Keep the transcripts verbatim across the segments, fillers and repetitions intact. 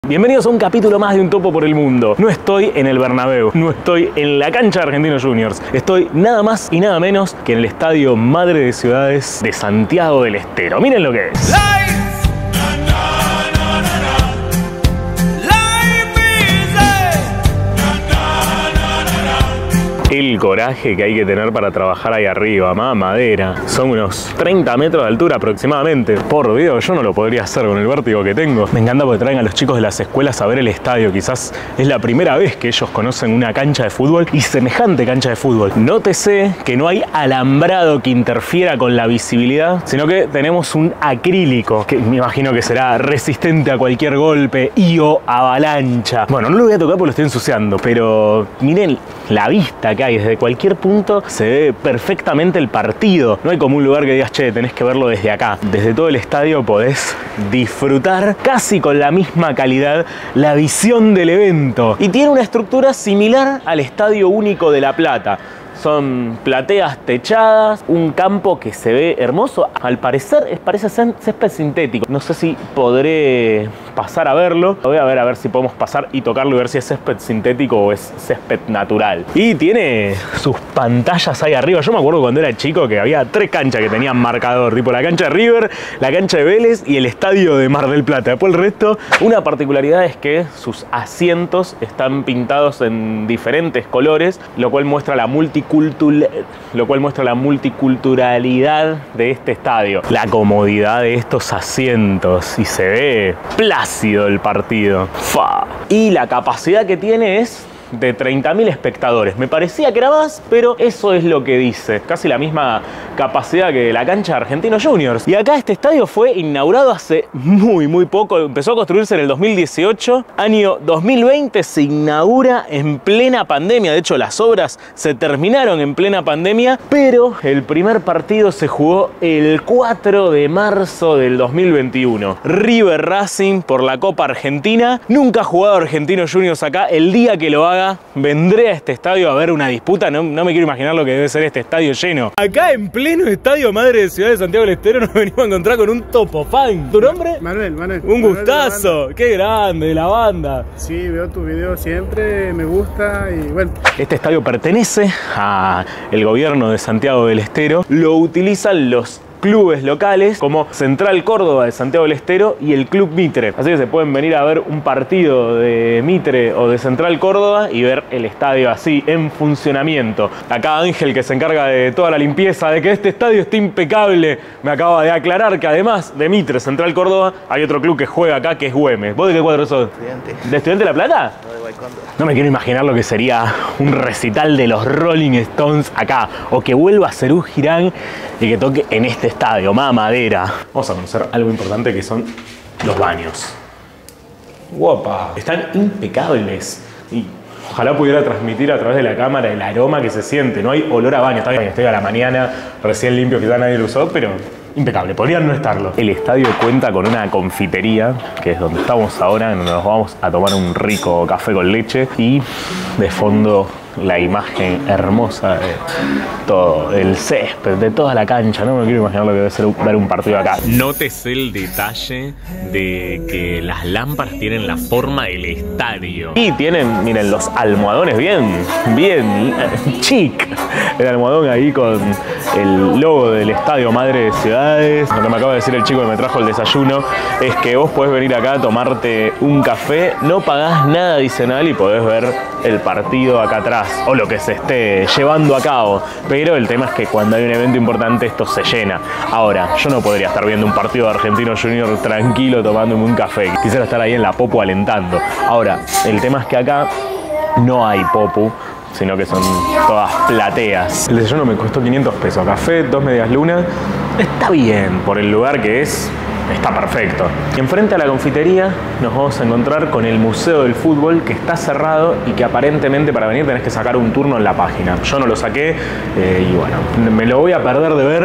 Bienvenidos a un capítulo más de Un Topo por el Mundo. No estoy en el Bernabéu, no estoy en la cancha de Argentinos Juniors. Estoy nada más y nada menos que en el estadio Madre de Ciudades de Santiago del Estero. Miren lo que es. El coraje que hay que tener para trabajar ahí arriba, mamadera. Son unos treinta metros de altura aproximadamente. Por Dios, yo no lo podría hacer con el vértigo que tengo. Me encanta porque traen a los chicos de las escuelas a ver el estadio. Quizás es la primera vez que ellos conocen una cancha de fútbol y semejante cancha de fútbol. Nótese que no hay alambrado que interfiera con la visibilidad, sino que tenemos un acrílico que me imagino que será resistente a cualquier golpe y o avalancha. Bueno, no lo voy a tocar porque lo estoy ensuciando, pero miren la vista que hay. Desde cualquier punto se ve perfectamente el partido. No hay como un lugar que digas, che, tenés que verlo desde acá. Desde todo el estadio podés disfrutar casi con la misma calidad la visión del evento. Y tiene una estructura similar al Estadio Único de La Plata. Son plateas techadas, un campo que se ve hermoso. Al parecer es, parece ser césped sintético. No sé si podré pasar a verlo. Voy a ver a ver si podemos pasar y tocarlo y ver si es césped sintético o es césped natural. Y tiene sus pantallas ahí arriba. Yo me acuerdo cuando era chico que había tres canchas que tenían marcador. Tipo la cancha de River, la cancha de Vélez y el estadio de Mar del Plata. Después el resto, una particularidad es que sus asientos están pintados en diferentes colores, lo cual muestra la multiculturalidad lo cual muestra la multiculturalidad de este estadio, la comodidad de estos asientos y se ve plácido el partido. ¡Fa! Y la capacidad que tiene es de treinta mil espectadores. Me parecía que era más, pero eso es lo que dice. Casi la misma capacidad que la cancha de Argentinos Juniors. Y acá este estadio fue inaugurado hace muy, muy poco. Empezó a construirse en el dos mil dieciocho. Año dos mil veinte se inaugura en plena pandemia. De hecho, las obras se terminaron en plena pandemia, pero el primer partido se jugó el cuatro de marzo del dos mil veintiuno. River Racing por la Copa Argentina. Nunca ha jugado Argentinos Juniors acá. El día que lo haga, vendré a este estadio a ver una disputa. No, no me quiero imaginar lo que debe ser este estadio lleno. Acá en pleno estadio Madre de Ciudad de Santiago del Estero nos venimos a encontrar con un topo fan. ¿Tu nombre? Manuel, Manuel. Un Manuel gustazo. Qué grande, de la banda. Sí, veo tus videos siempre, me gusta y bueno. Este estadio pertenece al gobierno de Santiago del Estero. Lo utilizan los clubes locales como Central Córdoba de Santiago del Estero y el Club Mitre. Así que se pueden venir a ver un partido de Mitre o de Central Córdoba y ver el estadio así, en funcionamiento. Acá Ángel, que se encarga de toda la limpieza, de que este estadio esté impecable, me acaba de aclarar que además de Mitre, Central Córdoba, hay otro club que juega acá que es Güemes. ¿Vos de qué cuadro sos? Estudiante. ¿De Estudiante de La Plata? No, de Guaycondo. No me quiero imaginar lo que sería un recital de los Rolling Stones acá, o que vuelva a Serú Girán y que toque en este estadio, mamadera. Vamos a conocer algo importante que son los baños. Guapa. Están impecables y ojalá pudiera transmitir a través de la cámara el aroma que se siente. No hay olor a baño. Está bien, estoy a la mañana, recién limpio, quizá nadie lo usó, pero impecable, podrían no estarlo. El estadio cuenta con una confitería, que es donde estamos ahora, donde nos vamos a tomar un rico café con leche y de fondo la imagen hermosa de todo, el césped, de toda la cancha. No me quiero imaginar lo que debe ser ver un partido acá. Nótese el detalle de que las lámparas tienen la forma del estadio. Y tienen, miren, los almohadones bien, bien chic. El almohadón ahí con el logo del estadio Madre de Ciudades. Lo que me acaba de decir el chico que me trajo el desayuno es que vos podés venir acá a tomarte un café, no pagás nada adicional y podés ver el partido acá atrás o lo que se esté llevando a cabo, pero el tema es que cuando hay un evento importante esto se llena. Ahora, yo no podría estar viendo un partido de Argentinos Juniors tranquilo tomándome un café, quisiera estar ahí en la popu alentando. Ahora, el tema es que acá no hay popu, sino que son todas plateas. El desayuno me costó quinientos pesos, café, dos medias lunas, está bien por el lugar que es. Está perfecto. Enfrente a la confitería nos vamos a encontrar con el Museo del Fútbol, que está cerrado y que aparentemente para venir tenés que sacar un turno en la página. Yo no lo saqué eh, y bueno, me lo voy a perder de ver,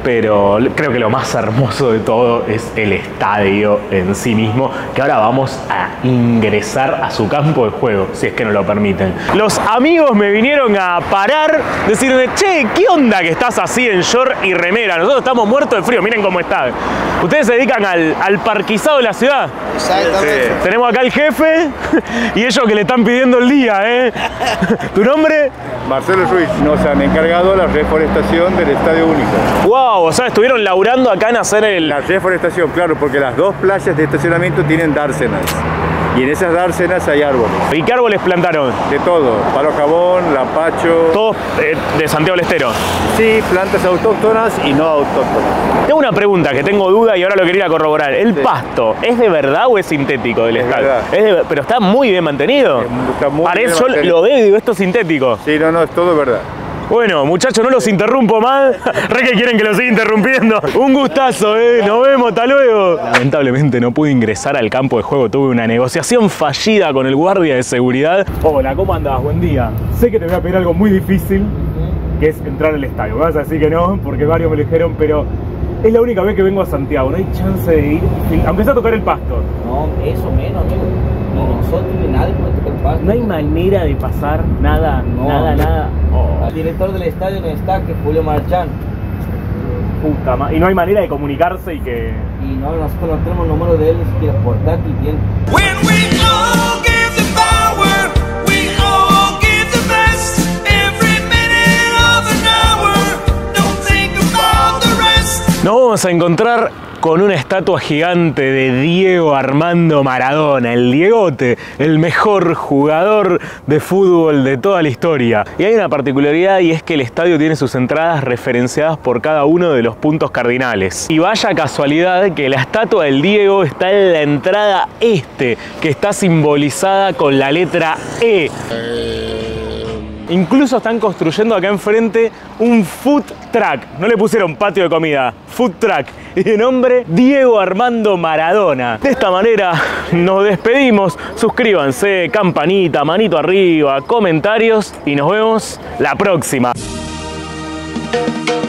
pero creo que lo más hermoso de todo es el estadio en sí mismo, que ahora vamos a ingresar a su campo de juego, si es que nos lo permiten. Los amigos me vinieron a parar, decirme, che, ¿qué onda que estás así en short y remera? Nosotros estamos muertos de frío, miren cómo está. Ustedes se dedican al, al parquizado de la ciudad. Exactamente. Sí. Tenemos acá al jefe y ellos que le están pidiendo el día, ¿eh? ¿Tu nombre? Marcelo Ruiz. Nos han encargado la reforestación del Estadio Único. Wow, o sea, estuvieron laburando acá en hacer el... La reforestación, claro, porque las dos playas de estacionamiento tienen dársenas. Y en esas dársenas hay árboles. ¿Y qué árboles plantaron? De todo, palo jabón, lapacho. Todos eh, de Santiago del Estero. Sí, plantas autóctonas y no autóctonas. Tengo una pregunta que tengo duda y ahora lo quería corroborar. ¿El sí. pasto es de verdad o es sintético del es estadio? Verdad. Es de, pero está muy bien mantenido. Está muy Parece, bien yo mantenido. lo veo y digo, esto es sintético. Sí, no, no, es todo verdad. Bueno, muchachos, no los interrumpo más. Re que quieren que los siga interrumpiendo. Un gustazo, ¿eh? Nos vemos, hasta luego. Lamentablemente no pude ingresar al campo de juego. Tuve una negociación fallida con el guardia de seguridad. Hola, ¿cómo andás? Buen día. Sé que te voy a pedir algo muy difícil, que es entrar al estadio. Me vas a decir que no, porque varios me lo dijeron, pero es la única vez que vengo a Santiago. No hay chance de ir, aunque sea a tocar el pasto. No, eso menos, amigo. Ni nosotros ni nadie puede tocar el pasto. No hay manera de pasar nada, No. nada, nada. Oh. El director del estadio no está, que es Julio Marchán. Puta ma- y no hay manera de comunicarse y que... Y no, nosotros no tenemos el número de él, ni siquiera portátil tiene. When we all give the power, we all give the best. Every minute of an hour, don't think about the rest. Nos vamos a encontrar con una estatua gigante de Diego Armando Maradona, el Diegote, el mejor jugador de fútbol de toda la historia. Y hay una particularidad y es que el estadio tiene sus entradas referenciadas por cada uno de los puntos cardinales. Y vaya casualidad que la estatua del Diego está en la entrada este, que está simbolizada con la letra E. Incluso están construyendo acá enfrente un food truck. No le pusieron patio de comida, food truck. Y de nombre Diego Armando Maradona. De esta manera nos despedimos. Suscríbanse, campanita, manito arriba, comentarios y nos vemos la próxima.